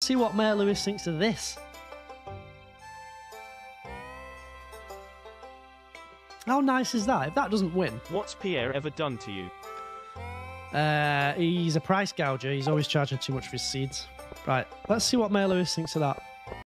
See what Mayor Lewis thinks of this. How nice is that? If that doesn't win... What's Pierre ever done to you? He's a price gouger. He's always charging too much for his seeds. Right, let's see what Mayor Lewis thinks of that.